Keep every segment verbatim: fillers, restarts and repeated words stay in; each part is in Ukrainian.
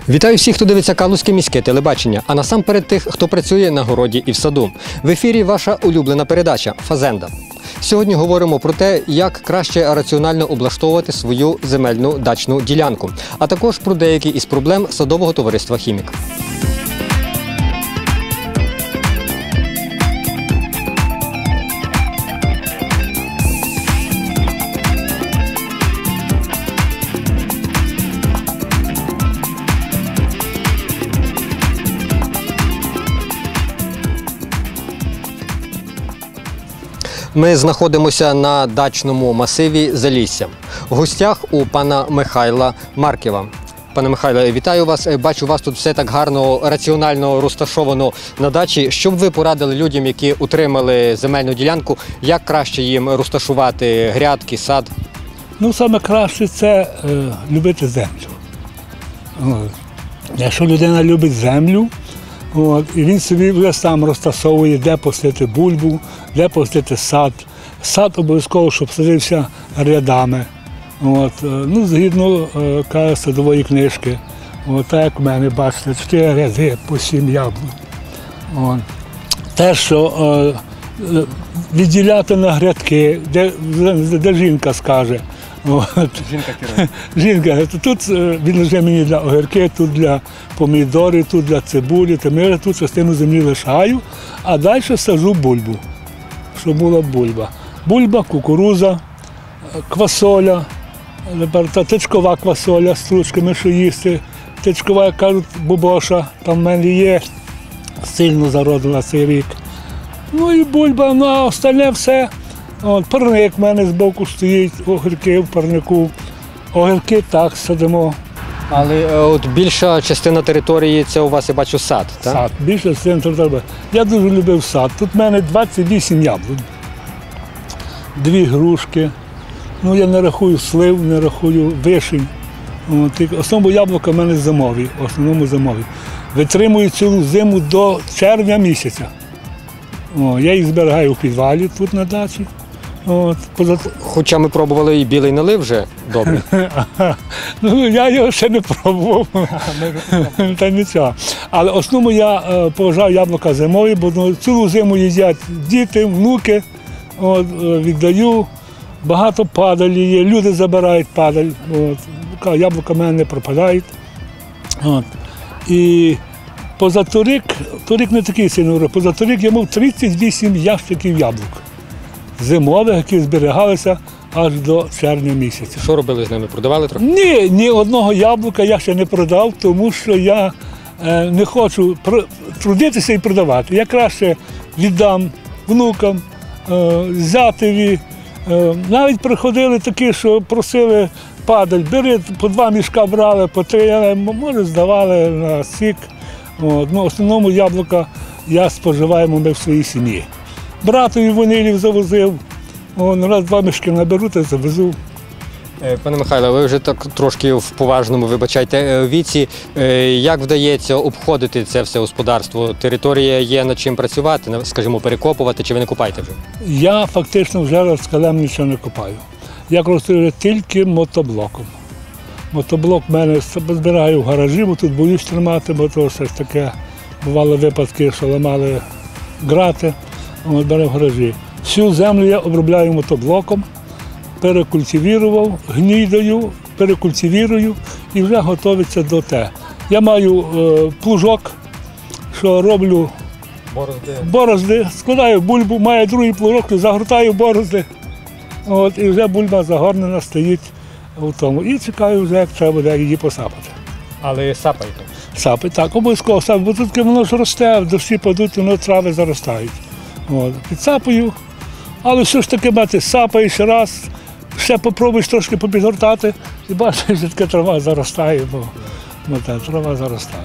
Вітаю всіх, хто дивиться Калузьке міське телебачення, а насамперед тих, хто працює на городі і в саду. В ефірі ваша улюблена передача «Фазенда». Сьогодні говоримо про те, як краще раціонально облаштовувати свою земельну дачну ділянку, а також про деякі із проблем садового товариства «Хімік». Ми знаходимося на дачному масиві Залісся. В гостях у пана Михайла Марківа. Пане Михайле, вітаю вас. Бачу, у вас тут все так гарно, раціонально розташовано на дачі. Що б ви порадили людям, які утримали земельну ділянку, як краще їм розташувати грядки, сад? Ну, саме краще – це е, любити землю. От. Якщо людина любить землю, от, і він собі вже сам розтасовує, де посадити бульбу, де посадити сад. Сад обов'язково, щоб садився рядами. От, ну, згідно е, каже, садової книжки. От, так як в мене, бачите, чотири ряди по сім яблук. От. Те, що е, відділяти на грядки, де, де жінка скаже. От. Жінка керує. Жінка, тут відложи мені для огірки, тут для помідорів, тут для цибулі, то я тут частину землі лишаю, а далі саджу бульбу, щоб була бульба. Бульба, кукуруза, квасоля, та тичкова квасоля з стручками, що їсти. Тичкова, як кажуть, бубоша, там в мене є, сильно зародила цей рік. Ну і бульба, ну а остальне все. От, парник в мене збоку стоїть, огірки в парнику. Огірки так садимо. Але от більша частина території – це у вас, я бачу, сад, так? Сад, більша частина території. Я дуже любив сад. Тут в мене двадцять вісім яблук. Дві грушки. Ну, я не рахую слив, не рахую вишень. От, в основному яблука в мене зимові, в основному зимові. Витримую цілу зиму до червня місяця. О, я їх зберігаю в підвалі тут на дачі. От, поза... Хоча ми пробували і білий налив вже добре. Ну, я його ще не пробував, та нічого. Але основному я е, поважаю яблука зимові, бо ну, цілу зиму їдять діти, внуки, от, е, віддаю. Багато падалі є, люди забирають падаль. От, яблука в мене не пропадають. От. І позаторік, торік не такий сильний, позаторік я мав тридцять вісім ящиків яблук. Зимових, які зберігалися аж до червня місяця. Що робили з ними? Продавали трохи? Ні, ні одного яблука я ще не продав, тому що я е, не хочу трудитися і продавати. Я краще віддам внукам, е, зятеві. Е, навіть приходили такі, що просили падаль, бери, по два мішка брали, по три, може здавали на сік. От, ну, в основному яблука я споживаємо ми в своїй сім'ї. Братові ванилів завозив, он, раз-два мішки наберу та завезу. Пане Михайло, ви вже так трошки в поважному, вибачайте, віці. Як вдається обходити це все господарство? Територія є над чим працювати, скажімо, перекопувати, чи ви не копаєте вже? Я фактично вже розкалем нічого не копаю. Я користуюся тільки мотоблоком. Мотоблок в мене збираю в гаражі, бо тут боюсь тримати, бо то все ж таке бували випадки, що ламали грати. От, бере в гаражі. Всю землю я обробляю мотоблоком, перекультивірував, гній даю, перекультивірую і вже готується до те. Я маю е, плужок, що роблю борозди, борозди складаю бульбу, маю другий плужок, загортаю борозди. От, і вже бульба загорнена стоїть в тому. І чекаю вже, як треба буде її посапати. Але сапаєте? Сапи, так, обов'язково сапи, бо тут воно ж росте, дощі падуть, воно трави заростають. От, підсапаю, але все ж таки, бачите, сапаєш раз, ще попробуєш трошки попідгортати і бачиш, що така трава заростає, бо, бо та, трава заростає.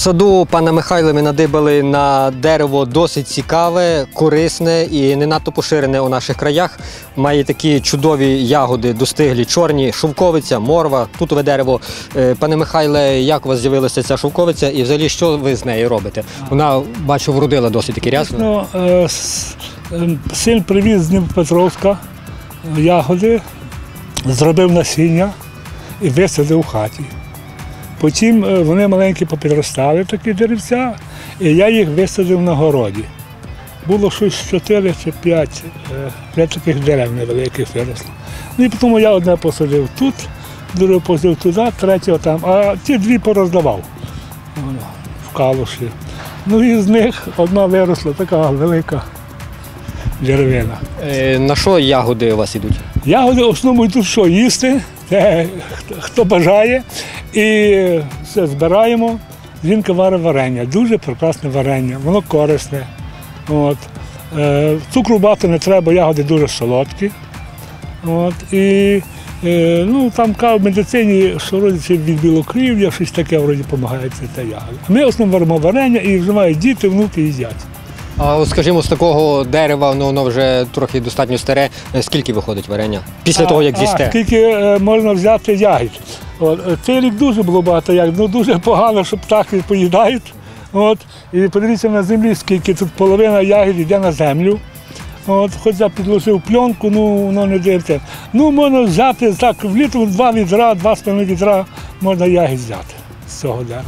саду пана Михайла ми надибали на дерево досить цікаве, корисне і не надто поширене у наших краях. Має такі чудові ягоди, достиглі, чорні, шовковиця, морва, тутове дерево. Е, Пане Михайле, як у вас з'явилася ця шовковиця і взагалі що ви з нею робите? Вона, бачу, вродила досить таки рясно. Ну, е, с- е, син привіз з Дніпропетровська ягоди, зробив насіння і висадив у хаті. Потім е, вони маленькі попідростали, такі деревця, і я їх висадив на городі. Було щось чотири чи п'ять е, таких дерев невеликих виросло. Ну і потім я одне посадив тут, друге посадив туди, третє там, а ті дві пороздавав воно, в калуші. Ну і з них одна виросла, така велика деревина. Е, На що ягоди у вас ідуть? Ягоди в основному йдуть що їсти, те, хто- хто бажає. І все збираємо. Жінка варить варення, дуже прекрасне варення, воно корисне. От. Е, цукру багато не треба, ягоди дуже солодкі. От. І е, ну, там кажуть в медицині, що вроді це від білокрів'я, щось таке вроді допомагає це та ягоди. А ми в основному варимо варення і вживають діти, внуки їдять. А от, скажімо, з такого дерева, ну, воно вже трохи достатньо старе, е, скільки виходить варення? Після того, як А, з'їсте? скільки е, можна взяти ягід. От, е, цей рік дуже було багато ягід, ну дуже погано, що птахи поїдають. От, і подивіться на землі, скільки тут половина ягід йде на землю. От, хоч я підложив пленку, ну воно не дивиться. Ну, можна взяти так, влітку два відра, два з половиною відра можна ягід взяти з цього дерева.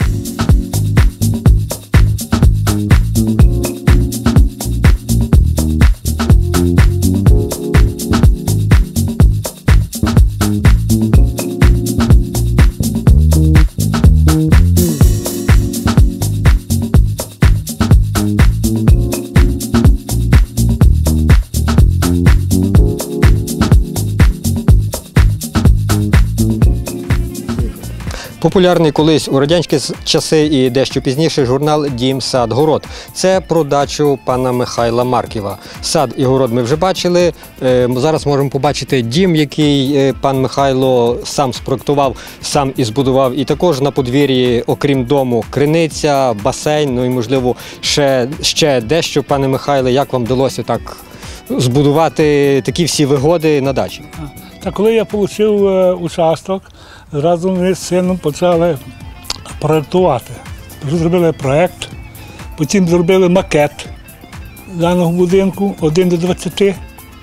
Популярний колись у радянські с- часи і дещо пізніше журнал «Дім, сад, город». Це про дачу пана Михайла Марківа. Сад і город ми вже бачили. Е, Зараз можемо побачити дім, який е, пан Михайло сам спроектував, сам і збудував. І також на подвір'ї, окрім дому, криниця, басейн, ну і, можливо, ще, ще дещо. Пане Михайле, як вам вдалося так збудувати такі всі вигоди на дачі? Та коли я отримав участок, разом ми з сином почали проєктувати. Зробили проєкт, потім зробили макет даного будинку один до двадцяти.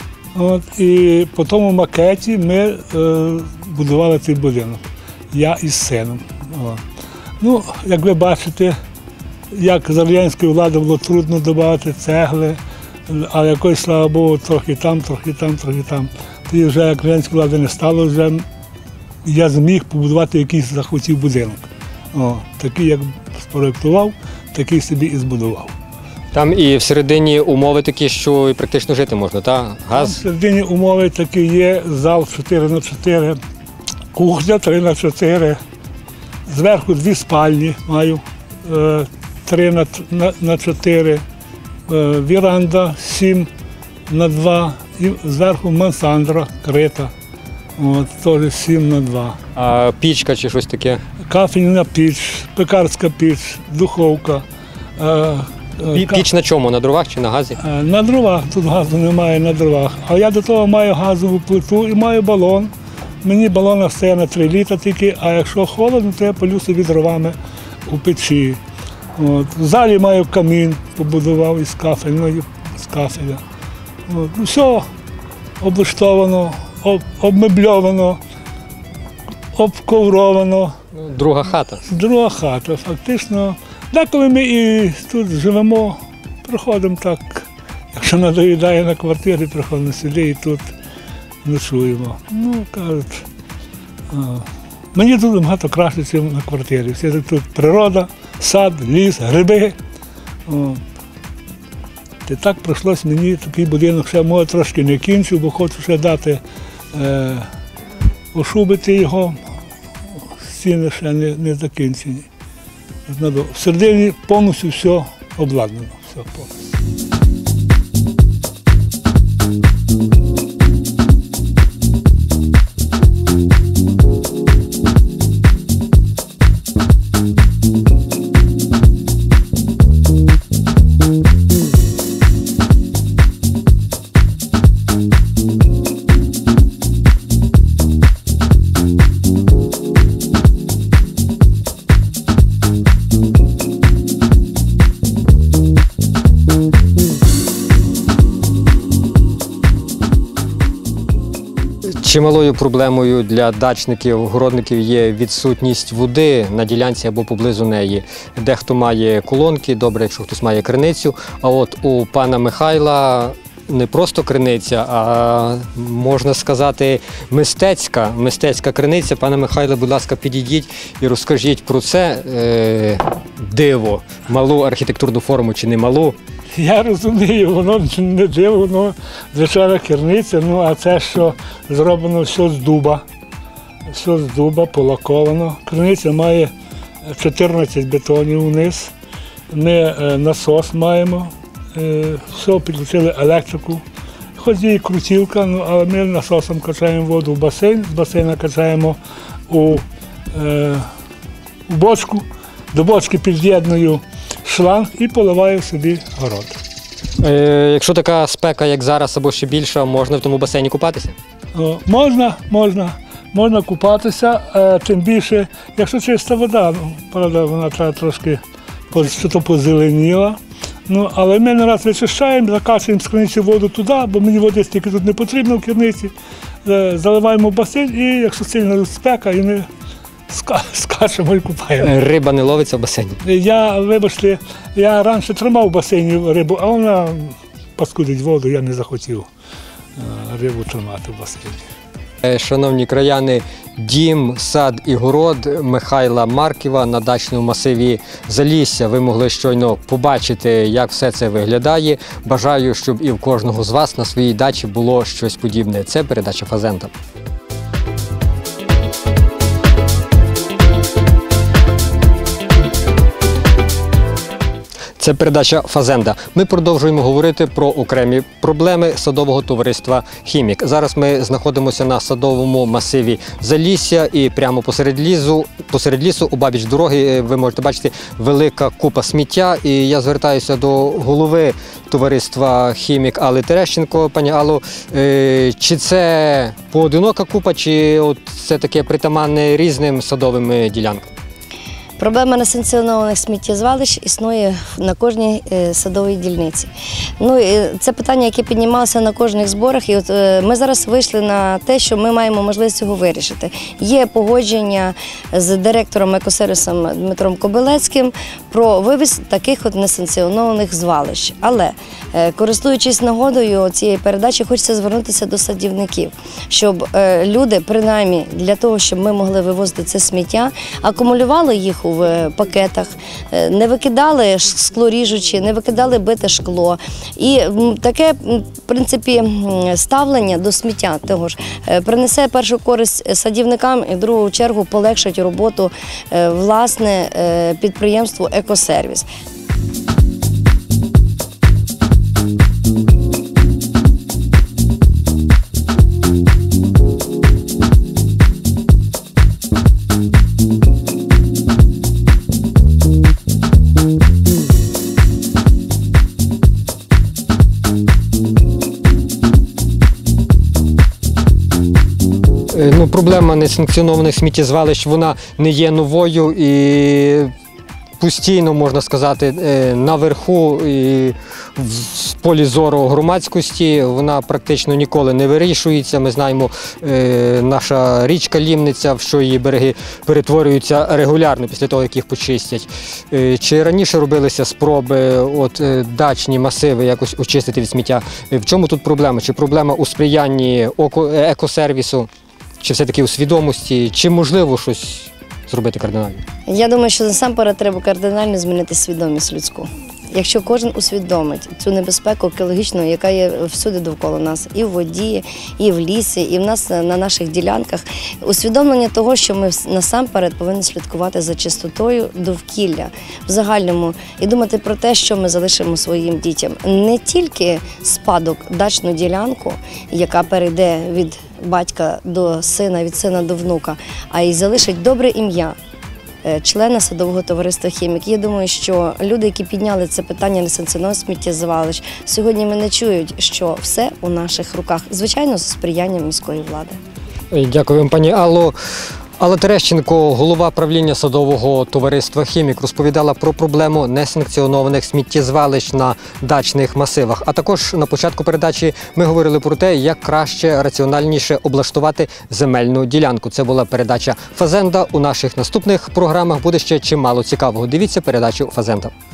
От, і по тому макеті ми е, будували цей будинок, я із сином. От. Ну, як ви бачите, як за радянської влади було трудно додати цегли, а якось, слава Богу, трохи там, трохи там, трохи там. Тоді вже як радянської влади не стало, вже я зміг побудувати якийсь захотів будинок. О, такий, як спроєктував, такий собі і збудував. Там і всередині умови такі, що і практично жити можна, так? Там Газ. всередині умови такі є, зал чотири на чотири, кухня три на чотири, зверху дві спальні маю, е, три на чотири, е, віранда сім на два, і зверху мансандра крита, от, теж сім на два. А пічка чи щось таке? Кафельна піч, пекарська піч, духовка. е, е, Пі- ка- Піч на чому? На дровах чи на газі? Е, На дровах, тут газу немає на дровах. А я до того маю газову плиту і маю балон. Мені балона стає на три літра тільки, а якщо холодно, то я палю собі дровами у печі. От. В залі маю камін, побудував із кафельної, з кафеля. От. Ну, все облаштовано, об, обмебльовано, обковровано. Ну, друга хата. Друга хата, фактично. Деколи ми і тут живемо, приходимо так, якщо надоїдає на квартирі, приходимо сюди і тут ночуємо. Ну, кажуть, а, мені тут набагато краще, ніж на квартирі. Все тут природа, сад, ліс, гриби. О. І так прийшлось мені такий будинок, ще може трошки не кінчив, бо хочу ще дати, е, ошубити його, стіни ще не, не закінчені. Всередині повністю все обладнано. Все повністю. Чималою проблемою для дачників, городників є відсутність води на ділянці або поблизу неї. Дехто має колонки, добре, якщо хтось має криницю. А от у пана Михайла не просто криниця, а можна сказати мистецька, мистецька криниця. Пане Михайле, будь ласка, підійдіть і розкажіть про це е, диво, малу архітектурну форму чи не малу. Я розумію, воно не диво, воно звичайна керниця, ну а це, що зроблено все з дуба, все з дуба, полаковано. Криниця має чотирнадцять бетонів вниз, ми е, насос маємо, е, все підключили електрику, хоч є і крутілка, ну, але ми насосом качаємо воду в басейн, з басейна качаємо у, е, у бочку, до бочки під'єдную шланг і поливаю собі город. Е, якщо така спека, як зараз, або ще більша, можна в тому басейні купатися? О, можна, можна, можна купатися, е, тим більше, якщо чиста вода, ну, правда, вона треба трошки що то позеленіла. Ну, але ми не раз вичищаємо, закачуємо з криниці воду туди, бо мені води стільки тут не потрібно в керниці. Е, заливаємо в басейн і якщо сильно спека, і ми ска скачемо і купаємо. Риба не ловиться в басейні? Я, вибачте, я раніше тримав в басейні рибу, а вона паскудить воду, я не захотів рибу тримати в басейні. Шановні краяни, дім, сад і город Михайла Марківа на дачному масиві Залісся. Ви могли щойно побачити, як все це виглядає. Бажаю, щоб і в кожного з вас на своїй дачі було щось подібне. Це передача «Фазенда». Це передача «Фазенда». Ми продовжуємо говорити про окремі проблеми садового товариства «Хімік». Зараз ми знаходимося на садовому масиві Залісся і прямо посеред лісу, посеред лісу, у бабіч дороги, ви можете бачити велика купа сміття. І я звертаюся до голови товариства «Хімік» Алли Терещенко. Пані Алло, чи це поодинока купа, чи от це таке притаманне різним садовим ділянкам? Проблема несанкціонованих сміттєзвалищ існує на кожній садовій дільниці. Ну, це питання, яке піднімалося на кожних зборах, і от ми зараз вийшли на те, що ми маємо можливість його вирішити. Є погодження з директором екосервісом Дмитром Кобилецьким про вивіз таких от несанкціонованих звалищ. Але, користуючись нагодою цієї передачі, хочеться звернутися до садівників, щоб люди, принаймні для того, щоб ми могли вивозити це сміття, акумулювали їх в пакетах, не викидали склоріжучі, не викидали бите шкло. І таке, в принципі, ставлення до сміття того ж принесе першу користь садівникам і в другу чергу полегшить роботу власне підприємству «Екосервіс». Ну, проблема несанкціонованих сміттєзвалищ, вона не є новою і постійно, можна сказати, наверху і в полі зору громадськості вона практично ніколи не вирішується. Ми знаємо, наша річка Лімниця, в що її береги перетворюються регулярно після того, як їх почистять. Чи раніше робилися спроби от, дачні масиви якось очистити від сміття? В чому тут проблема? Чи проблема у сприянні екосервісу? Чи все-таки у свідомості, чи можливо щось зробити кардинально? Я думаю, що насамперед треба кардинально змінити свідомість людську. Якщо кожен усвідомить цю небезпеку екологічну, яка є всюди довкола нас, і в воді, і в лісі, і в нас на наших ділянках, усвідомлення того, що ми насамперед повинні слідкувати за чистотою довкілля в загальному і думати про те, що ми залишимо своїм дітям. Не тільки спадок, дачну ділянку, яка перейде від батька до сина, від сина до внука, а й залишить добре ім'я члена садового товариства «Хімік». Я думаю, що люди, які підняли це питання несанкціонованих сміттєзвалищ, сьогодні мене чують, що все у наших руках, звичайно, з сприянням міської влади. Дякую вам, пані Алло. Алла Терещенко, голова правління садового товариства «Хімік», розповідала про проблему несанкціонованих сміттєзвалищ на дачних масивах. А також на початку передачі ми говорили про те, як краще, раціональніше облаштувати земельну ділянку. Це була передача «Фазенда». У наших наступних програмах буде ще чимало цікавого. Дивіться передачу «Фазенда».